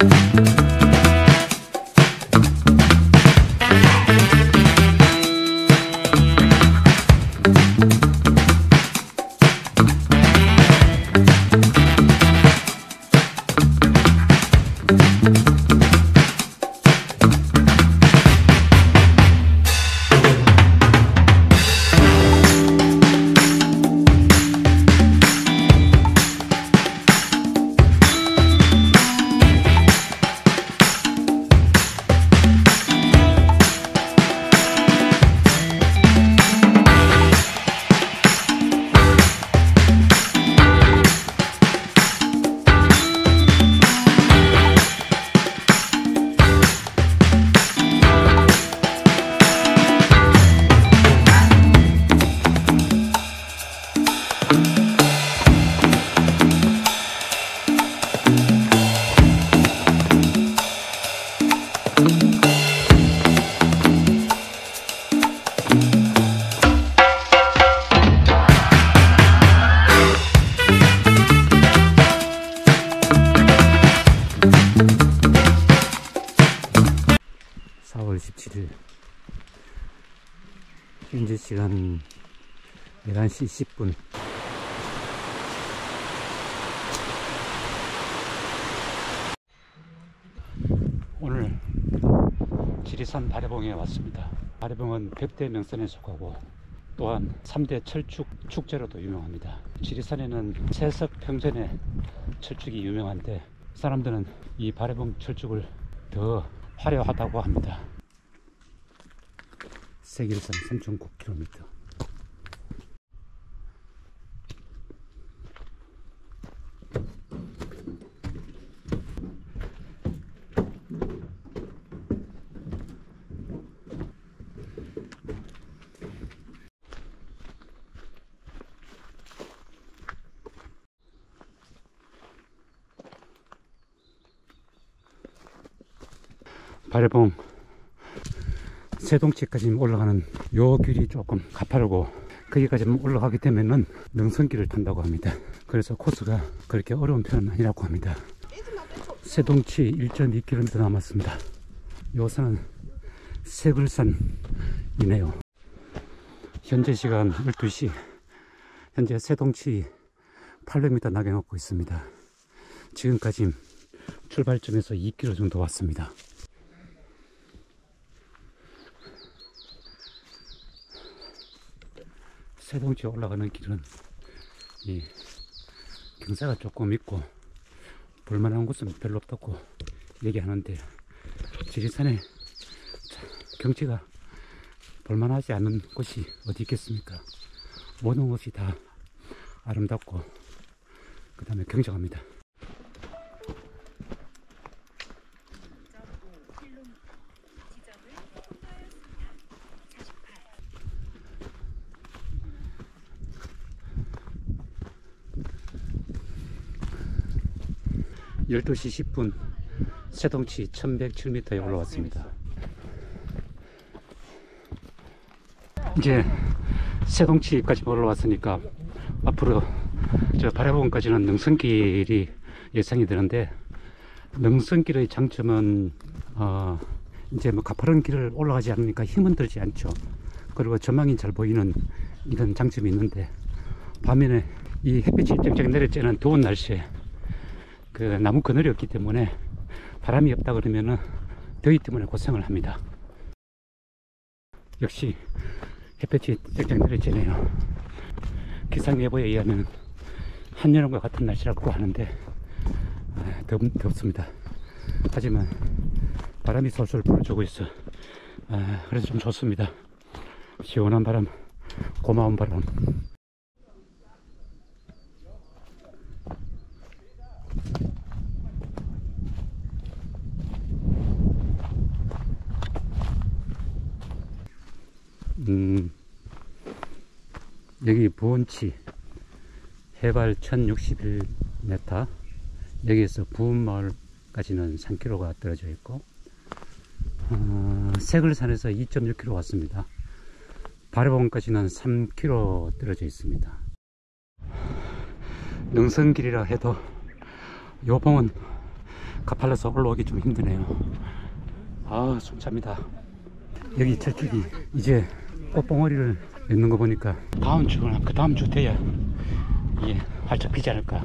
현재 시간 11시 10분. 오늘 지리산 바래봉에 왔습니다. 바래봉은 100대 명산에 속하고 또한 3대 철쭉 축제로도 유명합니다. 지리산에는 채석 평전의 철쭉이 유명한데 사람들은 이 바래봉 철쭉을 더 화려하다고 합니다. 세길선 3.9km. 바래봉 세동치까지 올라가는 요 길이 조금 가파르고 거기까지 올라가게 되면은 능선길을 탄다고 합니다. 그래서 코스가 그렇게 어려운 편은 아니라고 합니다. 세동치 1.2km 남았습니다. 요선은 세글산이네요. 현재 시간 12시. 현재 세동치 800m 나경하고 있습니다. 지금까지 출발점에서 2km 정도 왔습니다. 세동치 올라가는 길은 이 경사가 조금 있고 볼만한 곳은 별로 없다고 얘기하는데 지리산에 경치가 볼만하지 않은 곳이 어디 있겠습니까? 모든 곳이 다 아름답고 그 다음에 경정합니다. (12시 10분) 세동치 1107m에 올라왔습니다. 이제 세동치까지 올라왔으니까 앞으로 저 바래봉까지는 능선길이 예상이 되는데, 능선길의 장점은 이제 뭐 가파른 길을 올라가지 않으니까 힘은 들지 않죠. 그리고 전망이 잘 보이는 이런 장점이 있는데, 반면에 이 햇빛이 쨍쨍 내려쬐는 더운 날씨에 그 나무 그늘이 없기 때문에 바람이 없다 그러면은 더위 때문에 고생을 합니다. 역시 햇볕이 쨍쨍 내려쬐네요. 기상예보에 의하면 한여름과 같은 날씨라고 하는데 덥습니다. 하지만 바람이 솔솔 불어주고 있어. 그래서 좀 좋습니다. 시원한 바람, 고마운 바람. 여기 부원치 해발 1061m, 여기에서 부은마을까지는 3km가 떨어져 있고, 세글산에서 2.6km 왔습니다. 바래봉까지는 3km 떨어져 있습니다. 능선길이라 해도 요 봉은 가팔라서 올라오기 좀 힘드네요. 아, 숨찹니다. 여기 철쭉이 이제 꽃봉오리를 맺는 거 보니까 다음 주나 그 다음 주 돼야 이게 활짝 피지 않을까.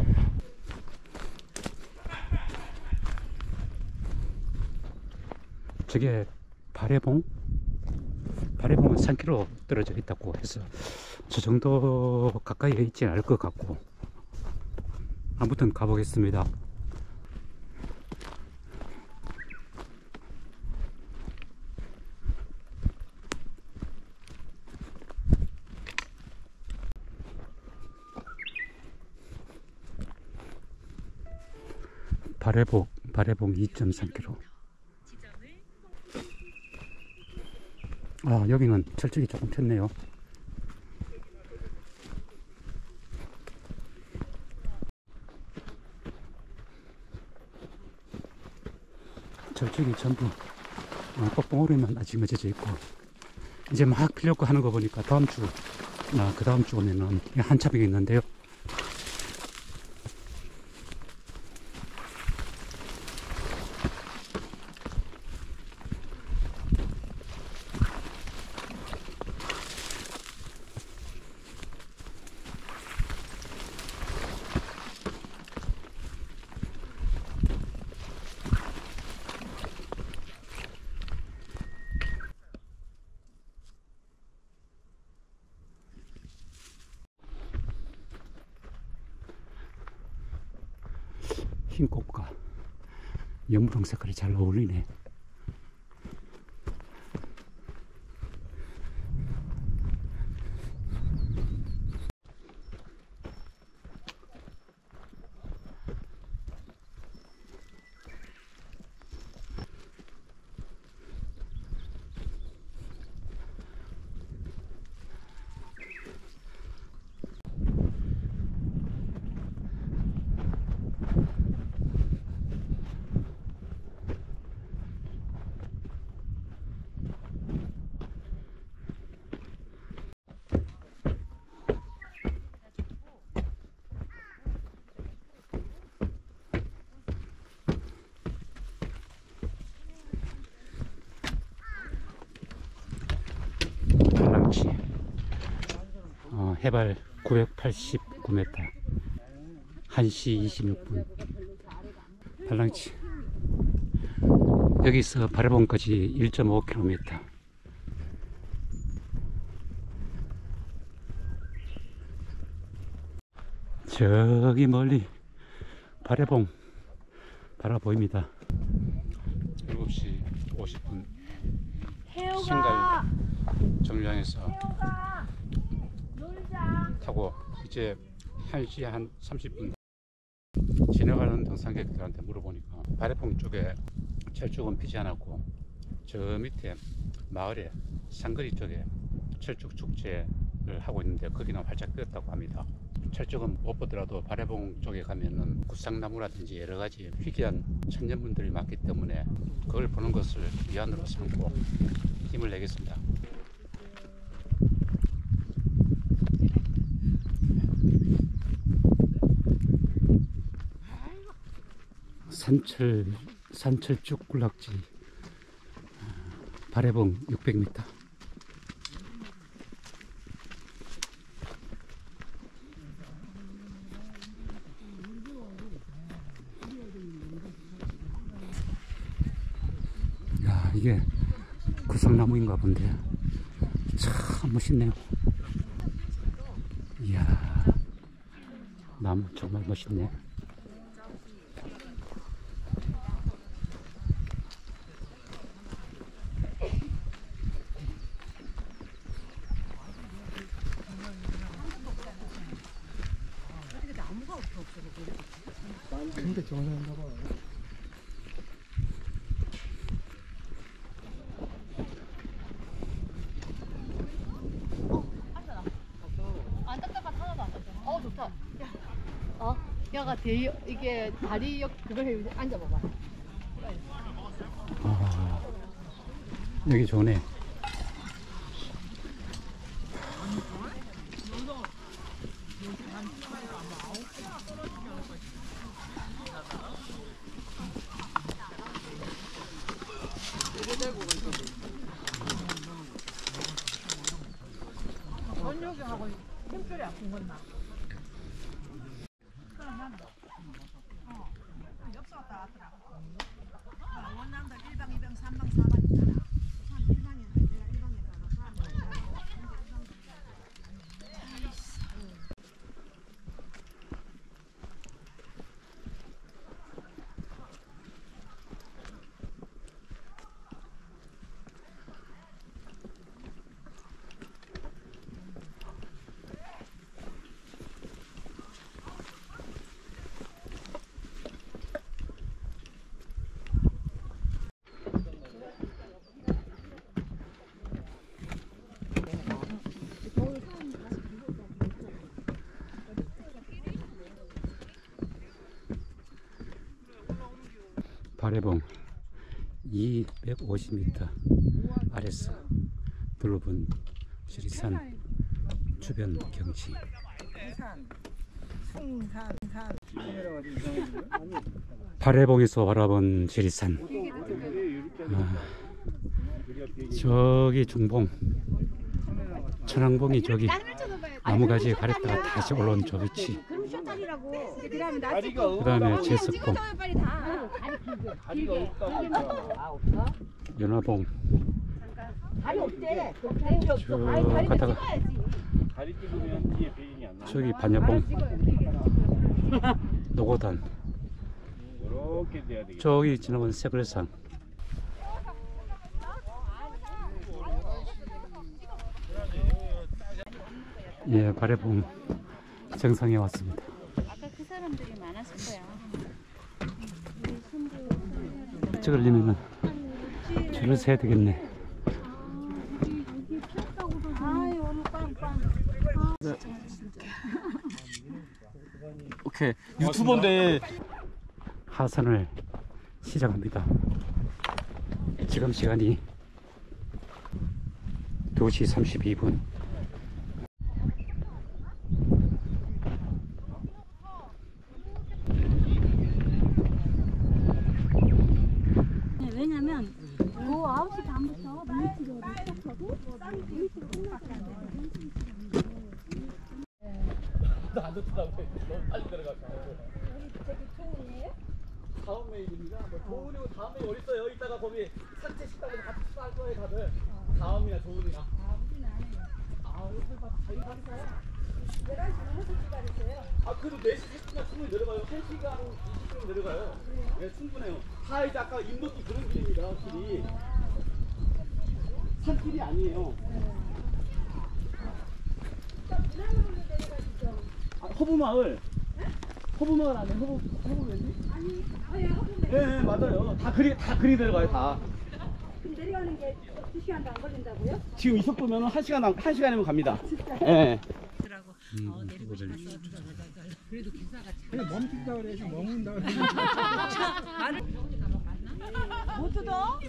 저게 발해봉? 발해봉은 3km 떨어져 있다고 해서 저 정도 가까이에 있지 않을 것 같고, 아무튼 가보겠습니다. 발해봉 2.3km. 아, 여기는 철쭉이 조금 폈네요. 철쭉이 전부 꽃봉오리만 아직 맺어져 있고, 이제 막 피려고 하는 거 보니까 다음 주, 그 다음 주 오면은 한참이겠는데요. 흰 꽃과 연무랑 색깔이 잘 어울리네. 해발 989m, 1시 26분. 발랑치. 여기서 발해봉까지 1.5km. 저기 멀리 발해봉 바라 보입니다. 7시 50분 신갈 정류장에서 타고 이제 1시 한 30분 지나가는 등산객들한테 물어보니까 발해봉 쪽에 철쭉은 피지 않았고, 저 밑에 마을에 상거리 쪽에 철쭉 축제를 하고 있는데 거기는 활짝 피었다고 합니다. 철쭉은 못 보더라도 발해봉 쪽에 가면은 구상나무라든지 여러 가지 희귀한 천년분들이 많기 때문에 그걸 보는 것을 위안으로 삼고 힘을 내겠습니다. 산철쭉 군락지 발해봉 600m. 야, 이게 구상나무인가 본데 참 멋있네요. 이야, 나무 정말 멋있네. 근데 정상인가 봐. 안 딱딱한 하나도 안 딱딱해. 좋다. 야가 이게 다리 그걸 해 앉아봐봐. 여기 좋네. 원남들 1방, 2방, 3방, 4방 있잖아. 한 1방에 내가 1방에 가서 발해봉 250m 아래서 둘러본 지리산 주변 경치. 발해봉에서 바라본 지리산. 저기 중봉, 천왕봉이 저기 나무가지에 가렸다가 다시 올라온 저 위치. 그 다음에 제습봉, 연화봉, 저 가다가 저기 반야봉, 노고단, 저기 지나면 새글산. 예, 발해봉 정상에 왔습니다. 아까 그 사람들이 많았을 거야. 찍으려면 줄을 서야 되겠네. 아유, 빵빵. 오케이. 유튜버인데 하산을 시작합니다. 지금 시간이 2시 32분. 왜냐면 그 9시 반부터 물리치료를 시작하고 물리치료 끝나지 않아요. 안 좋더라고요. 너무 빨리 들어가서. 다음 메일입니다. 뭐 조은이고 다음 메일 어디 있어요? 이따가 거기 산채 식당에서 같이 식사할 거예요, 다들. 다음이나 조은이나. 우리는 안 해요. 여기 봐. 저희 가세요. 11시 넘어서 기다리세요. 그래도 4시 10분에 충분히 내려가요. 1시간 20분 내려가요. 네, 충분해요. 다 이제 아까 인도길 그런 길입니다, 길이. 산길이 아니에요. 허브마을. 허브마을 아니에요? 허브맨지? 아니, 허브맨. 네, 맞아요. 다 그리 내려가요, 다. 그럼 내려가는 게 2시간도 안 걸린다고요? 지금 이 속도면 1시간이면 갑니다. 예. 네. 멈춘다 그래서 먹는다 그래. 못 뜯어?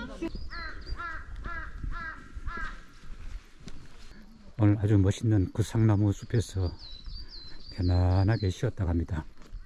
오늘 아주 멋있는 구상나무 숲에서 편안하게 쉬었다 갑니다.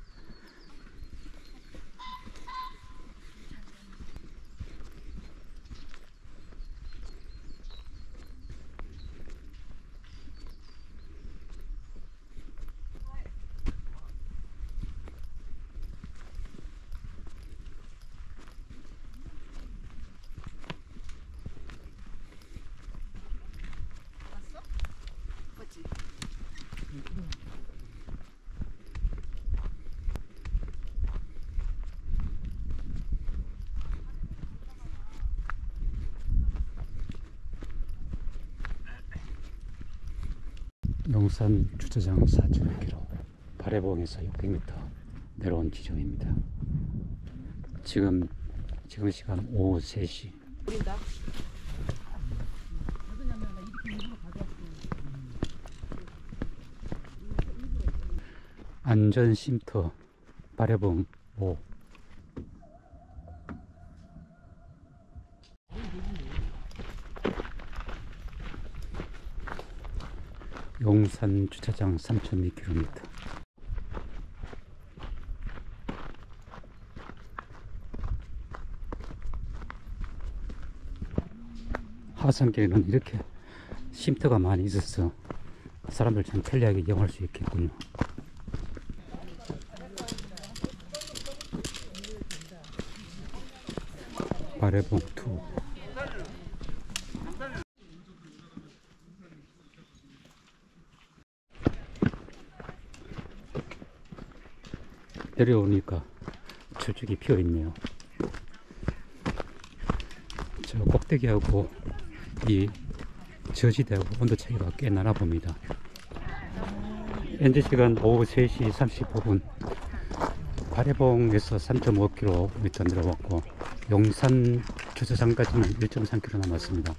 용산 주차장 4.5km, 발해봉에서 600m 내려온 지점입니다. 지금 시간 오후 3시. 안전쉼터 발해봉 5. 용산 주차장 3.2km. 하산길에는 이렇게 쉼터가 많이 있어서 사람들 참 편리하게 이용할 수 있겠군요. 발해봉2 내려오니까 철쭉이 피어 있네요. 저 꼭대기하고 이 저지대하고 온도 차이가 꽤 나나 봅니다. 현재 시간 오후 3시 35분, 발해봉에서 3.5km 내려왔고 용산 주차장까지는 1.3km 남았습니다.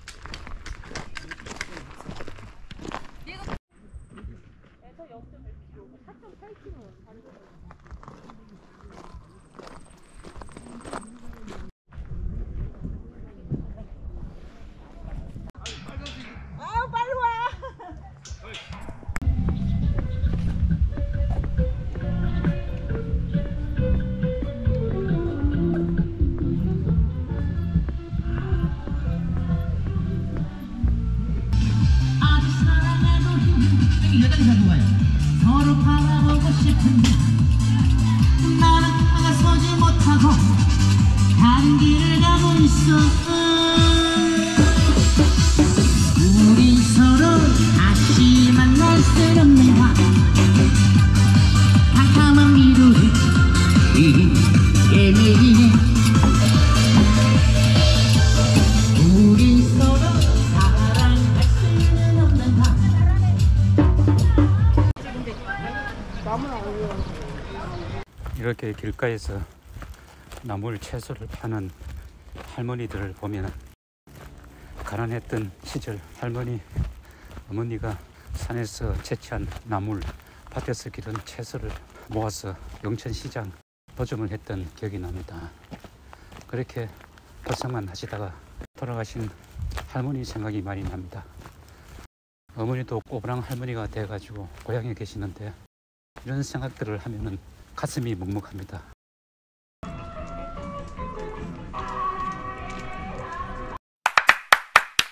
아 빨리 와. 서로 바라보고 싶은데 나는 다가서지 못하고 다른 길을 가고 있어. 우린 서로 다시 만날 수 없는가. 캄캄한 미로에 예매이네. 우린 서로 사랑할 수는 없는가. 이렇게 길가에서 나물 채소를 파는 할머니들을 보면 가난했던 시절 어머니가 산에서 채취한 나물, 밭에서 기른 채소를 모아서 용천시장 도점을 했던 기억이 납니다. 그렇게 포장만 하시다가 돌아가신 할머니 생각이 많이 납니다. 어머니도 꼬부랑 할머니가 돼가지고 고향에 계시는데 이런 생각들을 하면은 가슴이 먹먹합니다.